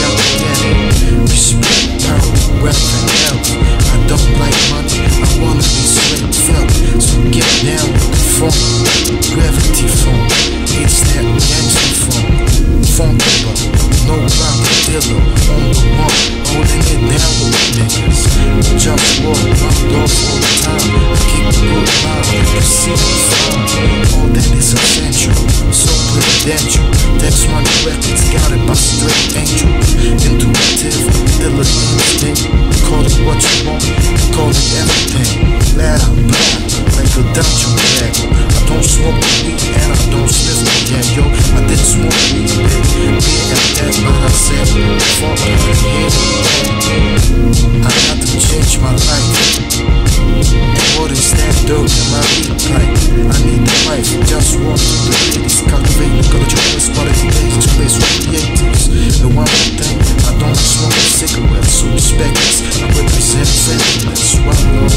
out to get it. Respect, power, wealth, and health. I don't like money, I wanna be straight felt. So get down with the funk, gravity funk. It's that gangster funk. Funkula, no proper dealer, on the one, holding it down with the niggas. JustWar, locked off all the time. I keep a good mind, you see me fun. All that is essential, so presidential. Text Money Records, got it by straight angel. Intuitive, illa instinct. Call it what you want, call it everything. Loud, black, like a dungeon bagel. I don't smoke the weed and I don't sniff the yeah, yo. I did smoke weed, beer at that, but I said, fuck yeah. I got to change my life. And what is that dope in my weed pipe? I need the life, just walk through the ladies. Cultivate the culture, this quality days, place with creatives. The one more thing, I don't smoke cigarettes, so respect this. I represent sentiments, OneLove.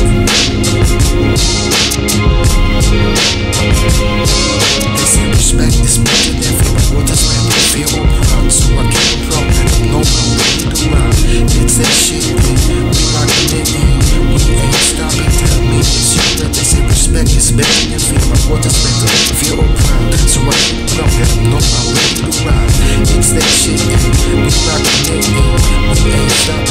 They say respect is better than fear, but what does man do? Fear or pride? So I keep a proud, let them know I'm ready to ride. It's that shit, man, we rockin' it in. We ain't stopping, tell me it's your breath. They say respect is better than fear, but what does man do? Fear or pride? So I keep a proud, let them know I'm ready to ride. It's that shit, man, we rockin' it in. We ain't stopping.